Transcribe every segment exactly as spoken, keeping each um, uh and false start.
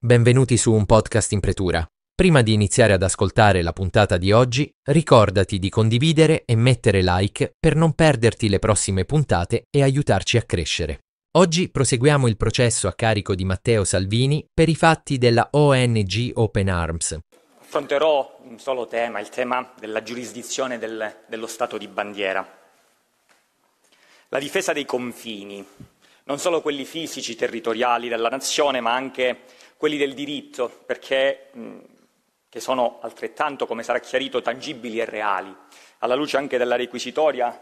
Benvenuti su un podcast in pretura. Prima di iniziare ad ascoltare la puntata di oggi, ricordati di condividere e mettere like per non perderti le prossime puntate e aiutarci a crescere. Oggi proseguiamo il processo a carico di Matteo Salvini per i fatti della O N G Open Arms. Affronterò un solo tema, il tema della giurisdizione del, dello Stato di bandiera. La difesa dei confini, non solo quelli fisici, territoriali della nazione, ma anche quelli del diritto, perché mh, che sono altrettanto, come sarà chiarito, tangibili e reali, alla luce anche della requisitoria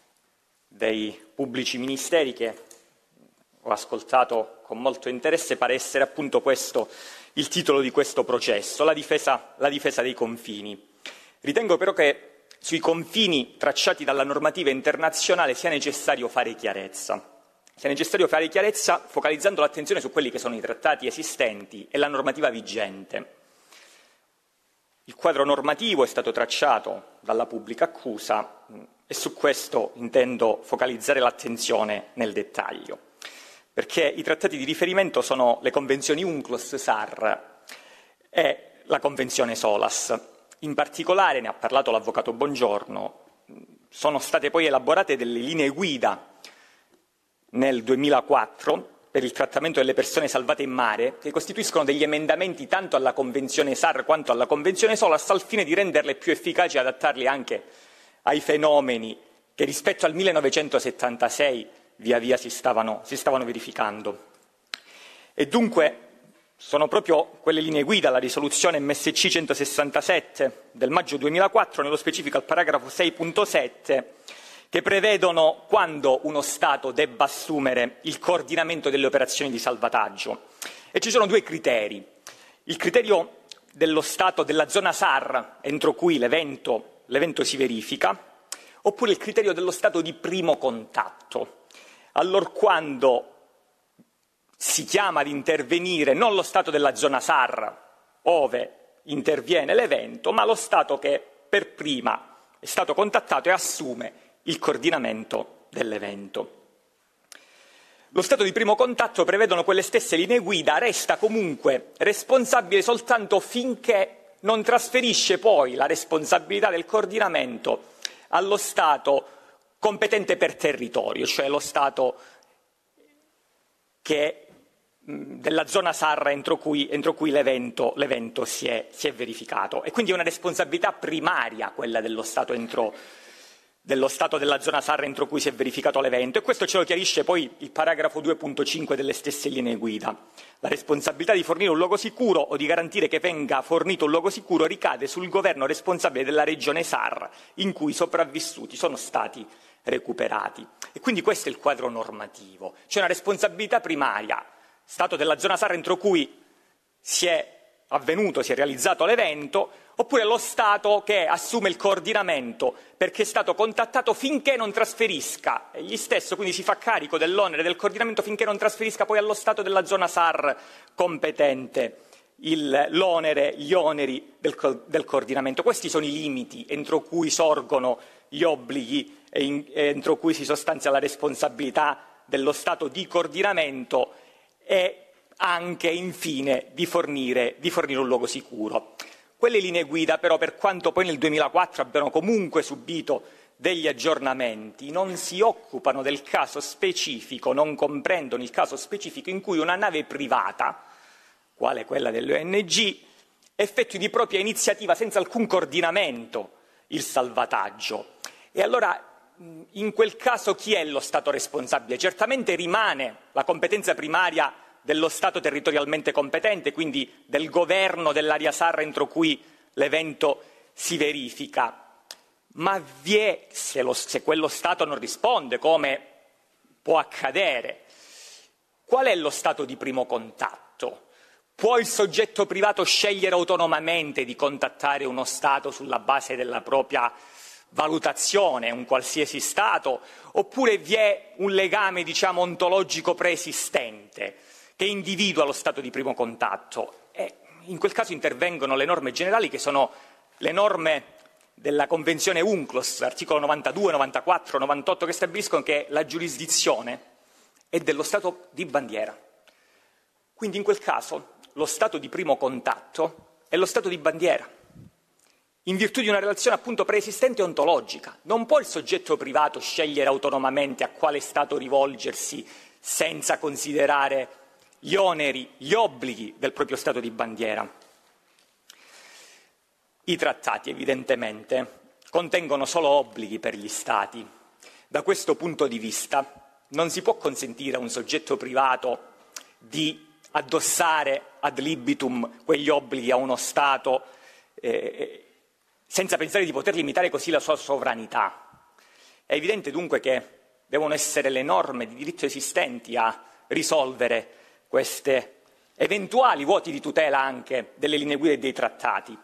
dei pubblici ministeri che ho ascoltato con molto interesse. Pare essere appunto questo il titolo di questo processo, la difesa, la difesa dei confini. Ritengo però che sui confini tracciati dalla normativa internazionale sia necessario fare chiarezza. Sia necessario fare chiarezza focalizzando l'attenzione su quelli che sono i trattati esistenti e la normativa vigente. Il quadro normativo è stato tracciato dalla pubblica accusa e su questo intendo focalizzare l'attenzione nel dettaglio, perché i trattati di riferimento sono le convenzioni UNCLOS, S A R e la convenzione SOLAS. In particolare, ne ha parlato l'avvocato Bongiorno, sono state poi elaborate delle linee guida nel duemilaquattro per il trattamento delle persone salvate in mare, che costituiscono degli emendamenti tanto alla Convenzione S A R quanto alla Convenzione SOLAS, al fine di renderle più efficaci e adattarle anche ai fenomeni che rispetto al millenovecentosettantasei via via si stavano, si stavano verificando. E dunque sono proprio quelle linee guida, la risoluzione M S C centosessantasette del maggio duemilaquattro, nello specifico al paragrafo sei punto sette, che prevedono quando uno Stato debba assumere il coordinamento delle operazioni di salvataggio. E ci sono due criteri. Il criterio dello Stato della zona S A R, entro cui l'evento, l'evento si verifica, oppure il criterio dello Stato di primo contatto, allorquando si chiama ad intervenire non lo Stato della zona S A R, ove interviene l'evento, ma lo Stato che per prima è stato contattato e assume il coordinamento dell'evento. Lo Stato di primo contatto, prevedono quelle stesse linee guida, resta comunque responsabile soltanto finché non trasferisce poi la responsabilità del coordinamento allo Stato competente per territorio, cioè lo Stato che della zona S A R entro cui, entro cui l'evento, l'evento si, è, si è verificato. E quindi è una responsabilità primaria quella dello Stato entro dello Stato della zona S A R entro cui si è verificato l'evento, e questo ce lo chiarisce poi il paragrafo due punto cinque delle stesse linee guida. La responsabilità di fornire un luogo sicuro o di garantire che venga fornito un luogo sicuro ricade sul governo responsabile della regione S A R in cui i sopravvissuti sono stati recuperati. E quindi questo è il quadro normativo. C'è una responsabilità primaria, Stato della zona S A R entro cui si è avvenuto, si è realizzato l'evento, oppure lo Stato che assume il coordinamento perché è stato contattato finché non trasferisca, egli stesso quindi si fa carico dell'onere del coordinamento finché non trasferisca poi allo Stato della zona S A R competente il, l'onere, gli oneri del, del coordinamento. Questi sono i limiti entro cui sorgono gli obblighi e, in, e entro cui si sostanzia la responsabilità dello Stato di coordinamento e anche, infine, di fornire, di fornire un luogo sicuro. Quelle linee guida, però, per quanto poi nel duemilaquattro abbiano comunque subito degli aggiornamenti, non si occupano del caso specifico, non comprendono il caso specifico in cui una nave privata, quale quella dell'O N G, effettui di propria iniziativa, senza alcun coordinamento, il salvataggio. E allora, in quel caso, chi è lo Stato responsabile? Certamente rimane la competenza primaria dello Stato territorialmente competente, quindi del governo dell'area S A R entro cui l'evento si verifica. Ma vi è, se, lo, se quello Stato non risponde, come può accadere, qual è lo Stato di primo contatto? Può il soggetto privato scegliere autonomamente di contattare uno Stato sulla base della propria valutazione, un qualsiasi Stato, oppure vi è un legame, diciamo, ontologico preesistente che individua lo Stato di primo contatto? E in quel caso intervengono le norme generali, che sono le norme della Convenzione UNCLOS, articolo novantadue, novantaquattro, novantotto, che stabiliscono che la giurisdizione è dello Stato di bandiera. Quindi in quel caso lo stato di primo contatto è lo stato di bandiera, in virtù di una relazione appunto preesistente e ontologica. Non può il soggetto privato scegliere autonomamente a quale stato rivolgersi senza considerare gli oneri, gli obblighi del proprio stato di bandiera. I trattati, evidentemente, contengono solo obblighi per gli Stati. Da questo punto di vista non si può consentire a un soggetto privato di addossare ad libitum quegli obblighi a uno Stato eh, senza pensare di poter limitare così la sua sovranità. È evidente dunque che devono essere le norme di diritto esistenti a risolvere queste eventuali vuoti di tutela anche delle linee guida e dei trattati.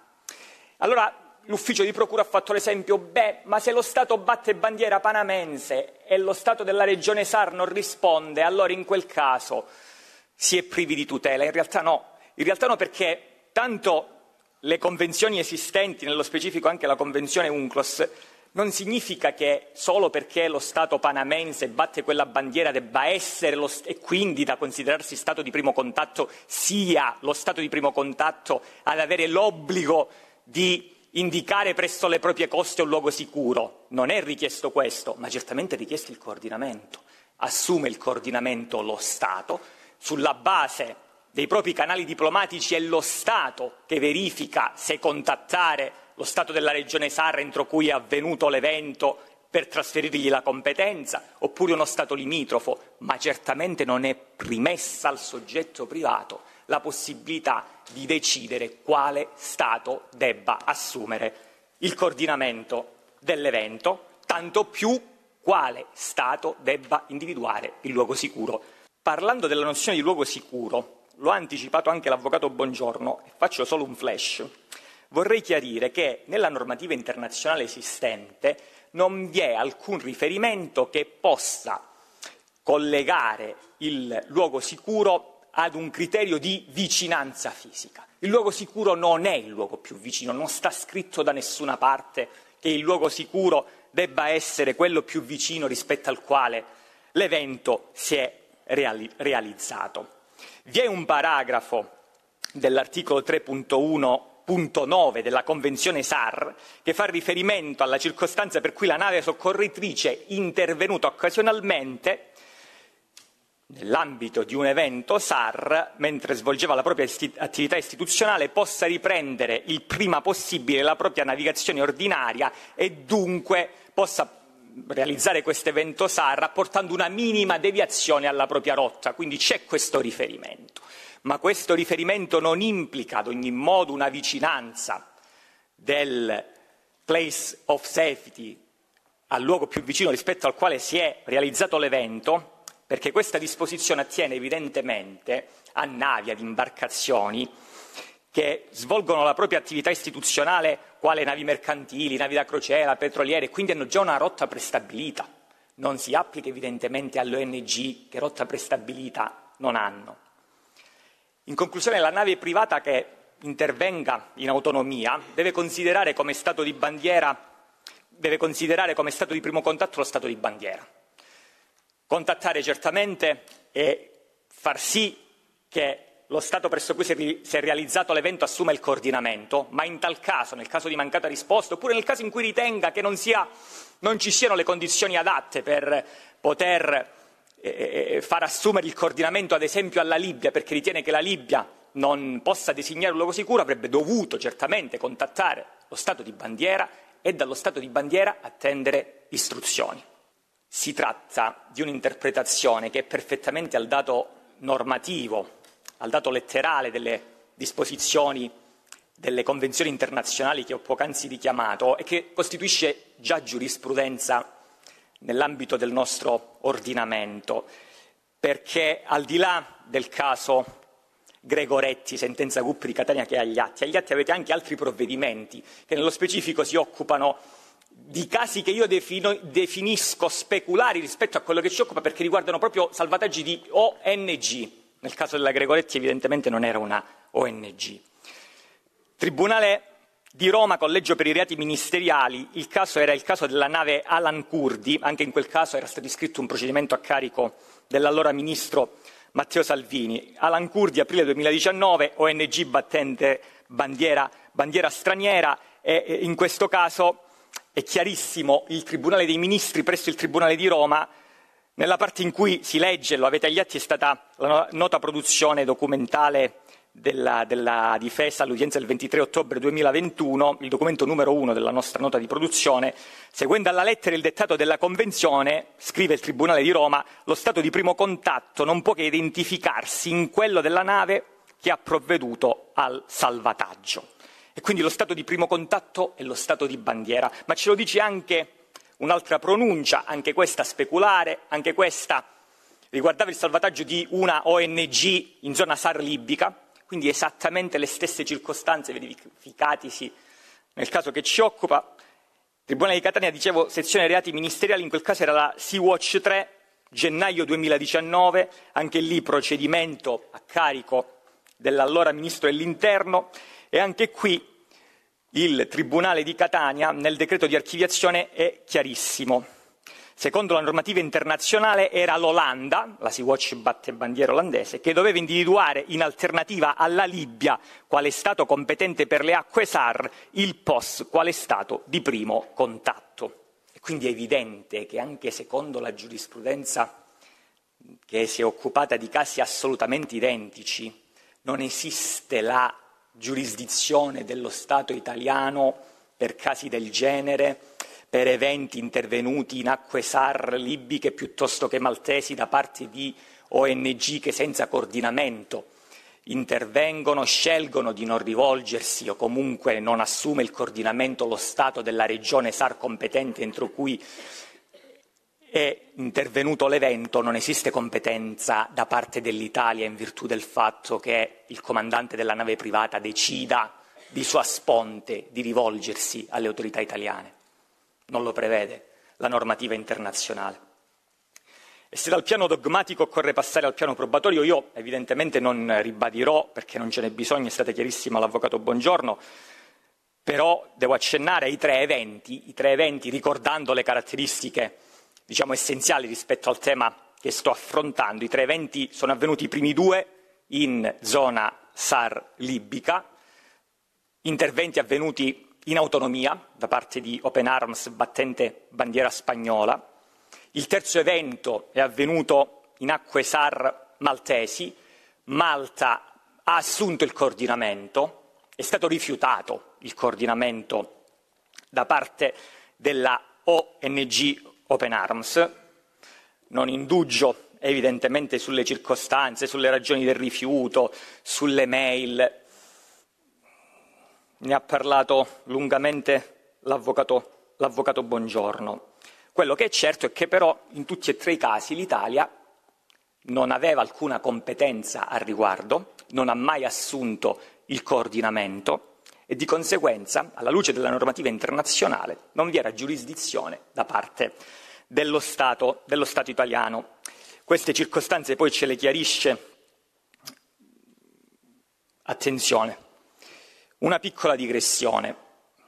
Allora l'ufficio di procura ha fatto l'esempio, beh, ma se lo Stato batte bandiera panamense e lo Stato della regione S A R non risponde, allora in quel caso si è privi di tutela. In realtà no, in realtà no, perché tanto le convenzioni esistenti, nello specifico anche la convenzione UNCLOS, non significa che solo perché lo Stato panamense batte quella bandiera debba essere lo, e quindi da considerarsi Stato di primo contatto sia lo Stato di primo contatto ad avere l'obbligo di indicare presso le proprie coste un luogo sicuro. Non è richiesto questo, ma certamente è richiesto il coordinamento. Assume il coordinamento lo Stato, sulla base dei propri canali diplomatici è lo Stato che verifica se contattare lo Stato della regione S A R entro cui è avvenuto l'evento per trasferirgli la competenza, oppure uno Stato limitrofo, ma certamente non è rimessa al soggetto privato la possibilità di decidere quale Stato debba assumere il coordinamento dell'evento, tanto più quale Stato debba individuare il luogo sicuro. Parlando della nozione di luogo sicuro, lo ha anticipato anche l'avvocato Bongiorno, e faccio solo un flash, vorrei chiarire che nella normativa internazionale esistente non vi è alcun riferimento che possa collegare il luogo sicuro ad un criterio di vicinanza fisica. Il luogo sicuro non è il luogo più vicino, non sta scritto da nessuna parte che il luogo sicuro debba essere quello più vicino rispetto al quale l'evento si è reali- realizzato. Vi è un paragrafo dell'articolo tre punto uno punto nove della Convenzione S A R che fa riferimento alla circostanza per cui la nave soccorritrice intervenuta occasionalmente nell'ambito di un evento S A R, mentre svolgeva la propria isti- attività istituzionale, possa riprendere il prima possibile la propria navigazione ordinaria e dunque possa realizzare questo evento S A R apportando una minima deviazione alla propria rotta. Quindi c'è questo riferimento, ma questo riferimento non implica ad ogni modo una vicinanza del place of safety al luogo più vicino rispetto al quale si è realizzato l'evento, perché questa disposizione attiene evidentemente a navi, ad imbarcazioni che svolgono la propria attività istituzionale quale navi mercantili, navi da crociera, petroliere, quindi hanno già una rotta prestabilita. Non si applica evidentemente alle O N G che rotta prestabilita non hanno. In conclusione, la nave privata che intervenga in autonomia deve considerare come stato di bandiera, deve considerare come stato di primo contatto lo stato di bandiera. Contattare certamente e far sì che lo Stato presso cui si è realizzato l'evento assuma il coordinamento, ma in tal caso, nel caso di mancata risposta, oppure nel caso in cui ritenga che non, sia, non ci siano le condizioni adatte per poter eh, far assumere il coordinamento, ad esempio, alla Libia, perché ritiene che la Libia non possa designare un luogo sicuro, avrebbe dovuto certamente contattare lo Stato di bandiera e dallo Stato di bandiera attendere istruzioni. Si tratta di un'interpretazione che è perfettamente al dato normativo, al dato letterale delle disposizioni delle convenzioni internazionali che ho poc'anzi richiamato e che costituisce già giurisprudenza nell'ambito del nostro ordinamento, perché al di là del caso Gregoretti, sentenza G U P di Catania che è agli atti, agli atti avete anche altri provvedimenti che nello specifico si occupano di casi che io defino, definisco speculari rispetto a quello che ci occupa, perché riguardano proprio salvataggi di O N G. Nel caso della Gregoretti evidentemente non era una O N G. Tribunale di Roma, collegio per i reati ministeriali, il caso era il caso della nave Alan Kurdi, anche in quel caso era stato iscritto un procedimento a carico dell'allora ministro Matteo Salvini. Alan Kurdi, aprile duemiladiciannove, O N G battente bandiera, bandiera straniera, e in questo caso è chiarissimo il Tribunale dei Ministri presso il Tribunale di Roma, nella parte in cui si legge, lo avete agli atti, è stata la nota produzione documentale della, della difesa all'udienza del ventitré ottobre duemilaventuno, il documento numero uno della nostra nota di produzione. Seguendo alla lettera il dettato della Convenzione, scrive il Tribunale di Roma, lo stato di primo contatto non può che identificarsi in quello della nave che ha provveduto al salvataggio. E quindi lo stato di primo contatto è lo stato di bandiera, ma ce lo dice anche un'altra pronuncia, anche questa speculare, anche questa riguardava il salvataggio di una O N G in zona SAR libica, quindi esattamente le stesse circostanze verificatisi nel caso che ci occupa. Tribunale di Catania, dicevo, sezione reati ministeriali, in quel caso era la Sea-Watch tre, gennaio duemiladiciannove, anche lì procedimento a carico dell'allora Ministro dell'Interno, e anche qui il Tribunale di Catania nel decreto di archiviazione è chiarissimo. Secondo la normativa internazionale era l'Olanda, la Sea-Watch batte bandiera olandese, che doveva individuare in alternativa alla Libia, quale Stato competente per le acque SAR, il P O S quale Stato di primo contatto. E quindi è evidente che anche secondo la giurisprudenza che si è occupata di casi assolutamente identici, non esiste la giurisdizione dello Stato italiano per casi del genere, per eventi intervenuti in acque SAR libiche piuttosto che maltesi da parte di O N G che senza coordinamento intervengono, scelgono di non rivolgersi o comunque non assume il coordinamento lo Stato della regione SAR competente entro cui è intervenuto l'evento. Non esiste competenza da parte dell'Italia in virtù del fatto che il comandante della nave privata decida di sua sponte di rivolgersi alle autorità italiane. Non lo prevede la normativa internazionale. E se dal piano dogmatico occorre passare al piano probatorio, io evidentemente non ribadirò, perché non ce n'è bisogno, è stata chiarissima l'avvocato Bongiorno, però devo accennare ai tre eventi, i tre eventi ricordando le caratteristiche diciamo essenziali rispetto al tema che sto affrontando. I tre eventi sono avvenuti, i primi due in zona SAR libica, interventi avvenuti in autonomia da parte di Open Arms battente bandiera spagnola. Il terzo evento è avvenuto in acque SAR maltesi. Malta ha assunto il coordinamento, è stato rifiutato il coordinamento da parte della O N G Open Arms. Non indugio evidentemente sulle circostanze, sulle ragioni del rifiuto, sulle mail. Ne ha parlato lungamente l'avvocato, l'avvocato Bongiorno. Quello che è certo è che però in tutti e tre i casi l'Italia non aveva alcuna competenza al riguardo, non ha mai assunto il coordinamento e di conseguenza, alla luce della normativa internazionale, non vi era giurisdizione da parte dello Stato, dello Stato italiano. Queste circostanze poi ce le chiarisce. Attenzione. Una piccola digressione.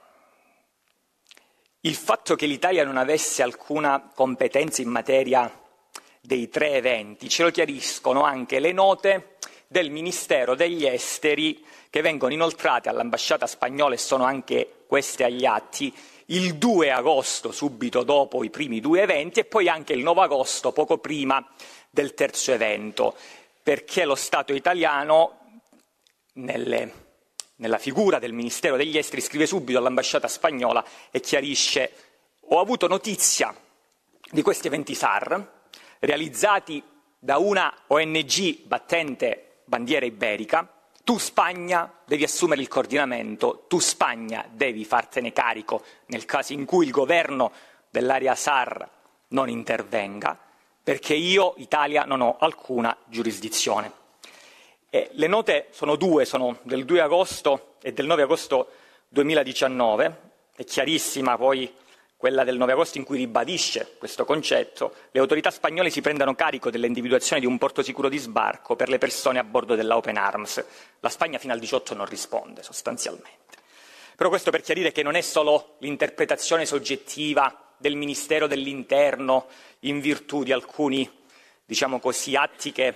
Il fatto che l'Italia non avesse alcuna competenza in materia dei tre eventi ce lo chiariscono anche le note del Ministero degli Esteri che vengono inoltrate all'ambasciata spagnola, e sono anche queste agli atti, il due agosto, subito dopo i primi due eventi, e poi anche il nove agosto, poco prima del terzo evento, perché lo Stato italiano nelle nella figura del Ministero degli Esteri scrive subito all'ambasciata spagnola e chiarisce: ho avuto notizia di questi eventi SAR realizzati da una O N G battente bandiera iberica, tu Spagna devi assumere il coordinamento, tu Spagna devi fartene carico nel caso in cui il governo dell'area SAR non intervenga, perché io, Italia, non ho alcuna giurisdizione. E le note sono due, sono del due agosto e del nove agosto duemiladiciannove, è chiarissima poi quella del nove agosto in cui ribadisce questo concetto: le autorità spagnole si prendano carico dell'individuazione di un porto sicuro di sbarco per le persone a bordo della Open Arms. La Spagna fino al diciotto non risponde sostanzialmente. Però questo per chiarire che non è solo l'interpretazione soggettiva del Ministero dell'Interno in virtù di alcuni, diciamo così, atti che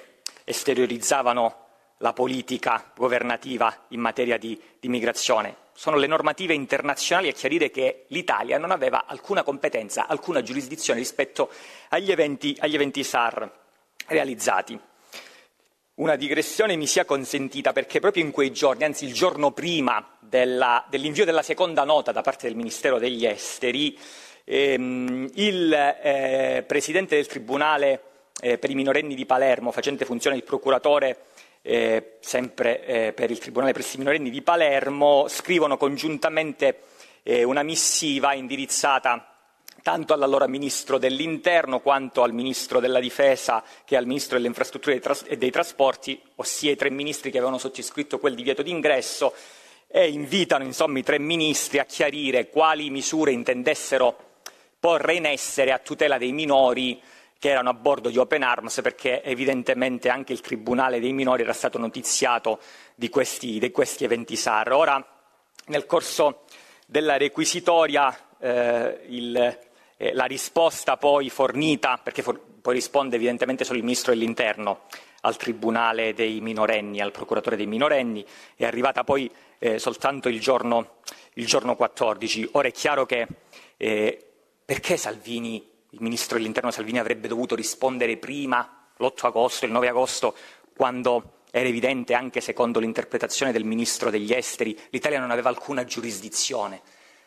esteriorizzavano la politica governativa in materia di, di migrazione. Sono le normative internazionali a chiarire che l'Italia non aveva alcuna competenza, alcuna giurisdizione rispetto agli eventi, agli eventi S A R realizzati. Una digressione mi sia consentita perché proprio in quei giorni, anzi il giorno prima della, dell'invio della seconda nota da parte del Ministero degli Esteri, ehm, il eh, Presidente del Tribunale eh, per i minorenni di Palermo, facente funzione di procuratore eh, sempre eh, per il Tribunale per i minorenni di Palermo, scrivono congiuntamente eh, una missiva indirizzata tanto all'allora Ministro dell'Interno quanto al Ministro della Difesa che al Ministro delle Infrastrutture e dei, tras- e dei Trasporti, ossia i tre ministri che avevano sottoscritto quel divieto d'ingresso, e invitano insomma i tre ministri a chiarire quali misure intendessero porre in essere a tutela dei minori che erano a bordo di Open Arms, perché evidentemente anche il Tribunale dei minori era stato notiziato di questi, di questi eventi S A R. Ora, nel corso della requisitoria, eh, il Eh, la risposta poi fornita, perché for- poi risponde evidentemente solo il Ministro dell'Interno al Tribunale dei minorenni, al Procuratore dei minorenni, è arrivata poi eh, soltanto il giorno, il giorno quattordici. Ora è chiaro che eh, perché Salvini, il Ministro dell'Interno Salvini avrebbe dovuto rispondere prima, l'otto agosto, il nove agosto, quando era evidente, anche secondo l'interpretazione del Ministro degli Esteri, l'Italia non aveva alcuna giurisdizione.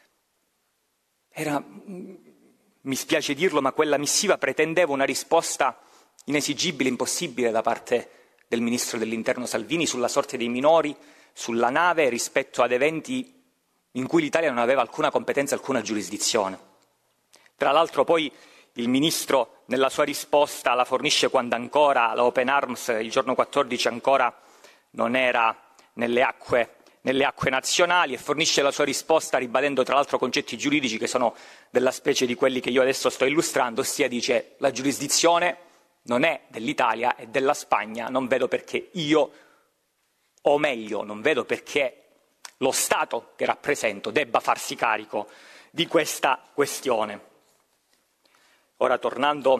Era... Mi spiace dirlo, ma quella missiva pretendeva una risposta inesigibile, impossibile da parte del Ministro dell'Interno Salvini sulla sorte dei minori, sulla nave, rispetto ad eventi in cui l'Italia non aveva alcuna competenza, alcuna giurisdizione. Tra l'altro poi il Ministro nella sua risposta la fornisce quando ancora la Open Arms, il giorno quattordici, ancora non era nelle acque nelle acque nazionali, e fornisce la sua risposta ribadendo tra l'altro concetti giuridici che sono della specie di quelli che io adesso sto illustrando, ossia dice la giurisdizione non è dell'Italia, è della Spagna, non vedo perché io, o meglio, non vedo perché lo Stato che rappresento debba farsi carico di questa questione. Ora, tornando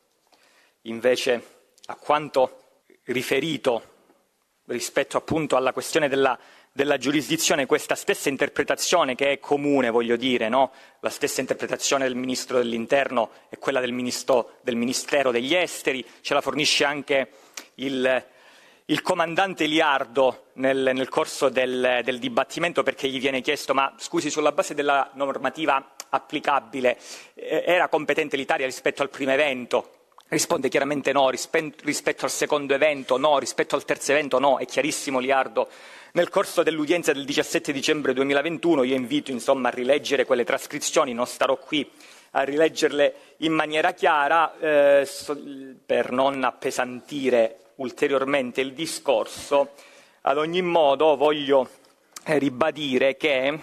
invece a quanto riferito rispetto appunto alla questione della della giurisdizione, questa stessa interpretazione che è comune, voglio dire, no? La stessa interpretazione del Ministro dell'Interno è quella del, ministro, del Ministero degli Esteri, ce la fornisce anche il, il comandante Liardo nel, nel corso del, del dibattimento, perché gli viene chiesto ma scusi, sulla base della normativa applicabile eh, era competente l'Italia rispetto al primo evento? Risponde chiaramente no, rispetto al secondo evento no, rispetto al terzo evento no, è chiarissimo Liardo. Nel corso dell'udienza del diciassette dicembre duemilaventuno, io invito insomma a rileggere quelle trascrizioni, non starò qui a rileggerle in maniera chiara eh, so, per non appesantire ulteriormente il discorso. Ad ogni modo voglio eh, ribadire che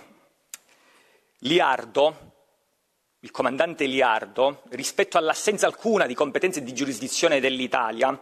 Liardo, il comandante Liardo, rispetto all'assenza alcuna di competenze di giurisdizione dell'Italia,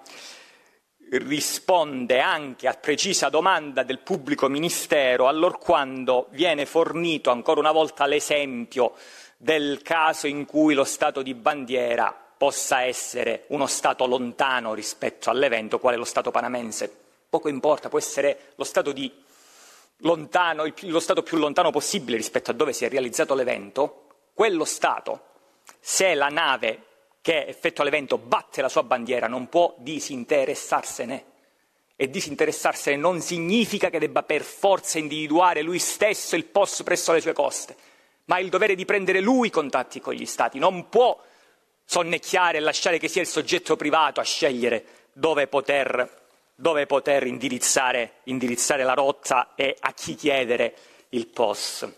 risponde anche a precisa domanda del pubblico ministero allorquando viene fornito ancora una volta l'esempio del caso in cui lo Stato di bandiera possa essere uno Stato lontano rispetto all'evento, quale lo Stato panamense. Poco importa, può essere lo Stato di lontano, lo Stato più lontano possibile rispetto a dove si è realizzato l'evento. Quello Stato, se la nave che effettua l'evento batte la sua bandiera, non può disinteressarsene. E disinteressarsene non significa che debba per forza individuare lui stesso il posto presso le sue coste, ma ha il dovere di prendere lui i contatti con gli Stati. Non può sonnecchiare e lasciare che sia il soggetto privato a scegliere dove poter, dove poter indirizzare, indirizzare la rotta e a chi chiedere il P O S.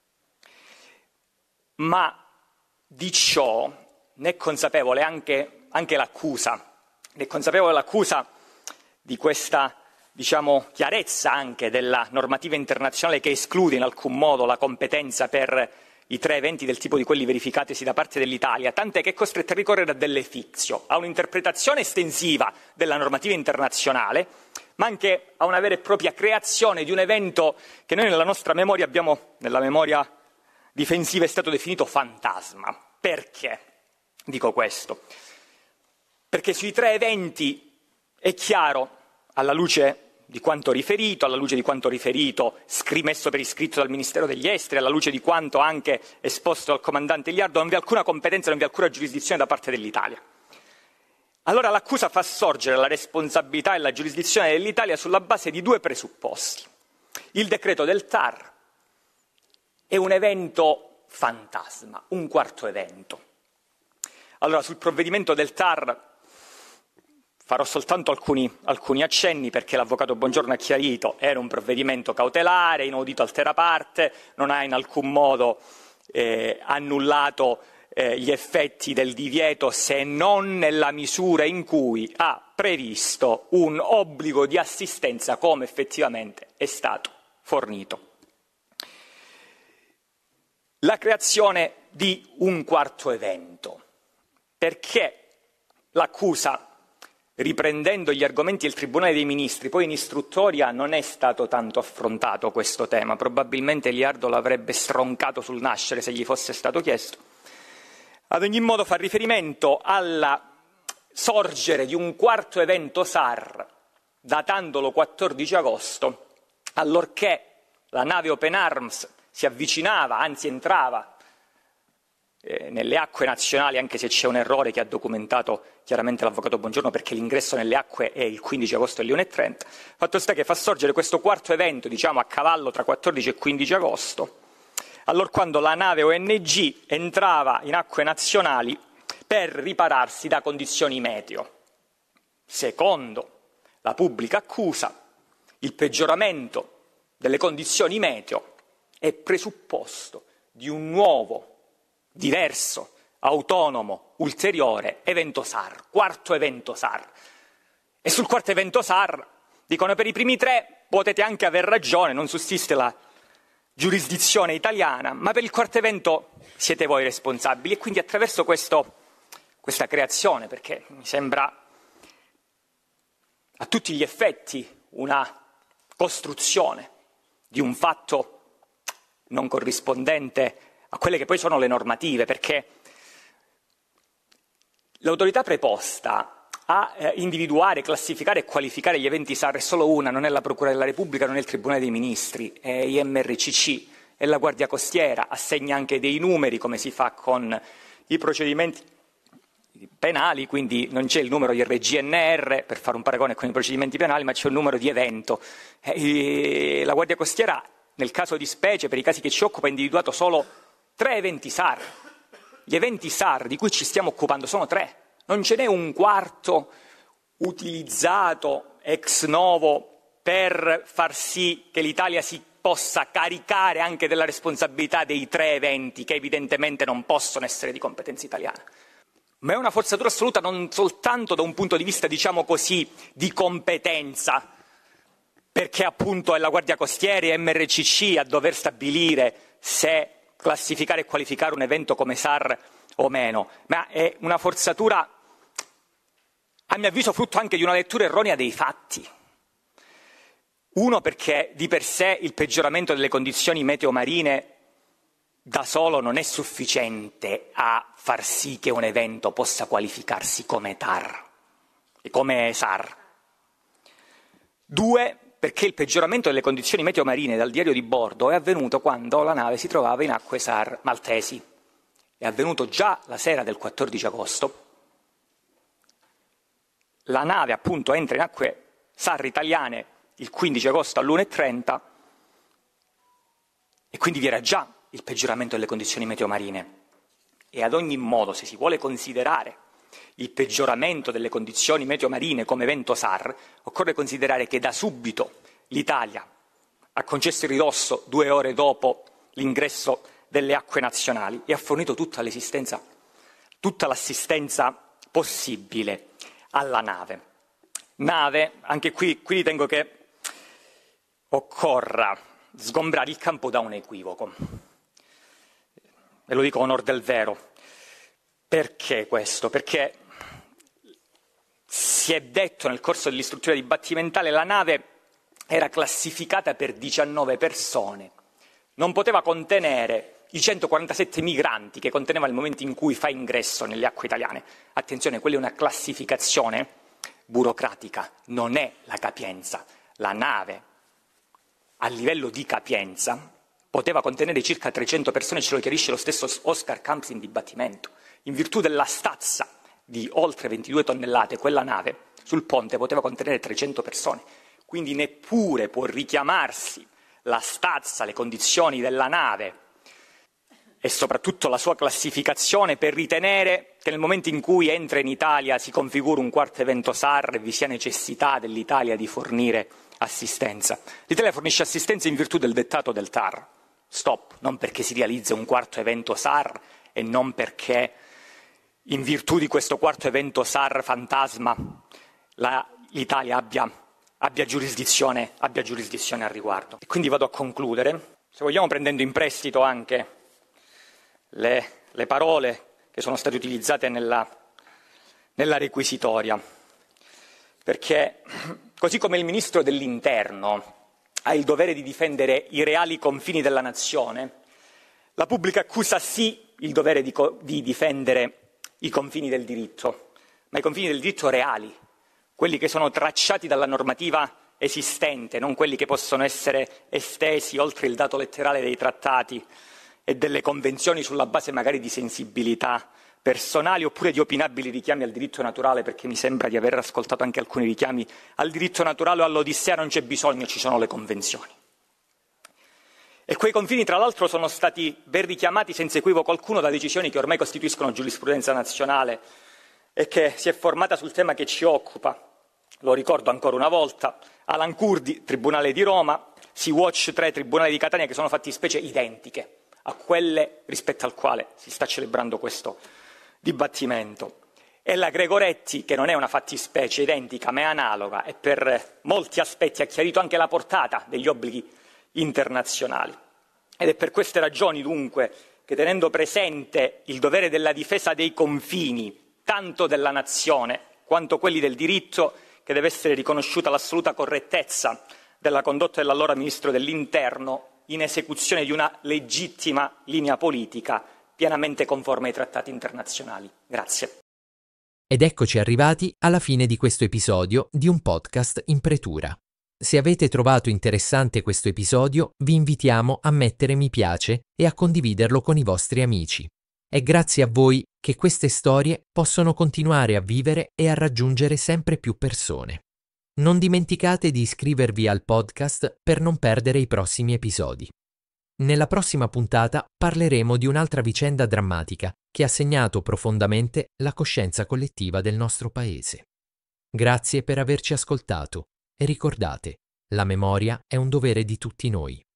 Ma di ciò ne è consapevole anche, anche l'accusa, ne è consapevole l'accusa di questa, diciamo, chiarezza anche della normativa internazionale che esclude in alcun modo la competenza per i tre eventi del tipo di quelli verificatisi da parte dell'Italia, tant'è che è costretta a ricorrere a delle fictio, a un'interpretazione estensiva della normativa internazionale, ma anche a una vera e propria creazione di un evento che noi nella nostra memoria abbiamo, nella memoria difensiva, è stato definito fantasma. Perché dico questo? Perché sui tre eventi È chiaro, alla luce di quanto riferito, alla luce di quanto riferito, scrimesso per iscritto dal Ministero degli Esteri, alla luce di quanto anche esposto dal comandante Iliardo, non vi è alcuna competenza, non vi è alcuna giurisdizione da parte dell'Italia. Allora l'accusa fa sorgere la responsabilità e la giurisdizione dell'Italia sulla base di due presupposti. Il decreto del T A R è un evento fantasma, un quarto evento. Allora, sul provvedimento del T A R farò soltanto alcuni, alcuni accenni, perché l'avvocato Bongiorno ha chiarito che era un provvedimento cautelare, inaudito altera parte, non ha in alcun modo eh, annullato eh, gli effetti del divieto, se non nella misura in cui ha previsto un obbligo di assistenza come effettivamente è stato fornito. La creazione di un quarto evento. Perché l'accusa, riprendendo gli argomenti del Tribunale dei Ministri, poi in istruttoria non è stato tanto affrontato questo tema, probabilmente Iliardo l'avrebbe stroncato sul nascere se gli fosse stato chiesto. Ad ogni modo fa riferimento alla sorgere di un quarto evento S A R, datandolo quattordici agosto, allorché la nave Open Arms si avvicinava, anzi entrava, Eh, nelle acque nazionali, anche se c'è un errore che ha documentato chiaramente l'avvocato Bongiorno, perché l'ingresso nelle acque è il quindici agosto alle una e trenta. Fatto sta che fa sorgere questo quarto evento, diciamo a cavallo tra quattordici e quindici agosto, allorquando la nave O N G entrava in acque nazionali per ripararsi da condizioni meteo. Secondo la pubblica accusa, il peggioramento delle condizioni meteo è presupposto di un nuovo, diverso, autonomo, ulteriore evento S A R, quarto evento S A R. E sul quarto evento S A R dicono: per i primi tre potete anche aver ragione, non sussiste la giurisdizione italiana, ma per il quarto evento siete voi responsabili. E quindi attraverso questo, questa creazione, perché mi sembra a tutti gli effetti una costruzione di un fatto non corrispondente a quelle che poi sono le normative, perché l'autorità preposta a eh, individuare, classificare e qualificare gli eventi S A R è solo una, non è la Procura della Repubblica, non è il Tribunale dei Ministri, è I M R C C, è la Guardia Costiera, assegna anche dei numeri come si fa con i procedimenti penali, quindi non c'è il numero di R G N R per fare un paragone con i procedimenti penali, ma c'è un numero di evento. Eh, la Guardia Costiera, nel caso di specie, per i casi che ci occupa, ha individuato solo tre eventi S A R. Gli eventi S A R di cui ci stiamo occupando sono tre, non ce n'è un quarto utilizzato ex novo per far sì che l'Italia si possa caricare anche della responsabilità dei tre eventi che evidentemente non possono essere di competenza italiana. Ma è una forzatura assoluta non soltanto da un punto di vista, diciamo così, di competenza, perché appunto è la Guardia Costiera e M R C C a dover stabilire se classificare e qualificare un evento come S A R o meno, ma è una forzatura, a mio avviso, frutto anche di una lettura erronea dei fatti. Uno, perché di per sé il peggioramento delle condizioni meteo-marine da solo non è sufficiente a far sì che un evento possa qualificarsi come T A R e come S A R. Due, perché il peggioramento delle condizioni meteo-marine dal diario di bordo è avvenuto quando la nave si trovava in acque S A R maltesi. È avvenuto già la sera del quattordici agosto. La nave appunto entra in acque S A R italiane il quindici agosto all'una e trenta e quindi vi era già il peggioramento delle condizioni meteo-marine. E ad ogni modo, se si vuole considerare il peggioramento delle condizioni meteo-marine come evento S A R, occorre considerare che da subito l'Italia ha concesso il ridosso due ore dopo l'ingresso delle acque nazionali e ha fornito tutta l'assistenza, tutta l'assistenza possibile alla nave. Nave, anche qui, qui ritengo che occorra sgombrare il campo da un equivoco. E lo dico a onor del vero. Perché questo? Perché si è detto nel corso dell'istruttoria dibattimentale la nave era classificata per diciannove persone, non poteva contenere i centoquarantasette migranti che conteneva nel momento in cui fa ingresso nelle acque italiane. Attenzione, quella è una classificazione, burocratica, non è la capienza. La nave, a livello di capienza, poteva contenere circa trecento persone, ce lo chiarisce lo stesso Oscar Camps in dibattimento. In virtù della stazza di oltre ventidue tonnellate, quella nave sul ponte poteva contenere trecento persone, quindi neppure può richiamarsi la stazza, le condizioni della nave e soprattutto la sua classificazione per ritenere che nel momento in cui entra in Italia si configura un quarto evento S A R e vi sia necessità dell'Italia di fornire assistenza. L'Italia fornisce assistenza in virtù del dettato del T A R. Stop, non perché si realizza un quarto evento S A R e non perché in virtù di questo quarto evento S A R fantasma la, l'Italia abbia, abbia, giurisdizione, abbia giurisdizione al riguardo. E quindi vado a concludere, se vogliamo prendendo in prestito anche le, le parole che sono state utilizzate nella, nella requisitoria, perché così come il Ministro dell'Interno ha il dovere di difendere i reali confini della nazione, la pubblica accusa ha sì il dovere di, di difendere i confini del diritto, ma i confini del diritto reali, quelli che sono tracciati dalla normativa esistente, non quelli che possono essere estesi oltre il dato letterale dei trattati e delle convenzioni sulla base magari di sensibilità personali oppure di opinabili richiami al diritto naturale, perché mi sembra di aver ascoltato anche alcuni richiami al diritto naturale o all'Odissea. Non c'è bisogno, ci sono le convenzioni. E quei confini, tra l'altro, sono stati ben richiamati senza equivoco alcuno da decisioni che ormai costituiscono giurisprudenza nazionale e che si è formata sul tema che ci occupa. Lo ricordo ancora una volta: Alan Kurdi, Tribunale di Roma, Sea-Watch tre, Tribunale di Catania, che sono fattispecie identiche a quelle rispetto al quale si sta celebrando questo dibattimento. E la Gregoretti, che non è una fattispecie identica ma è analoga e per molti aspetti ha chiarito anche la portata degli obblighi internazionali. Ed è per queste ragioni, dunque, che tenendo presente il dovere della difesa dei confini, tanto della nazione quanto quelli del diritto, che deve essere riconosciuta l'assoluta correttezza della condotta dell'allora Ministro dell'Interno in esecuzione di una legittima linea politica pienamente conforme ai trattati internazionali. Grazie. Ed eccoci arrivati alla fine di questo episodio di un podcast in pretura. Se avete trovato interessante questo episodio, vi invitiamo a mettere mi piace e a condividerlo con i vostri amici. È grazie a voi che queste storie possono continuare a vivere e a raggiungere sempre più persone. Non dimenticate di iscrivervi al podcast per non perdere i prossimi episodi. Nella prossima puntata parleremo di un'altra vicenda drammatica che ha segnato profondamente la coscienza collettiva del nostro paese. Grazie per averci ascoltato e ricordate, la memoria è un dovere di tutti noi.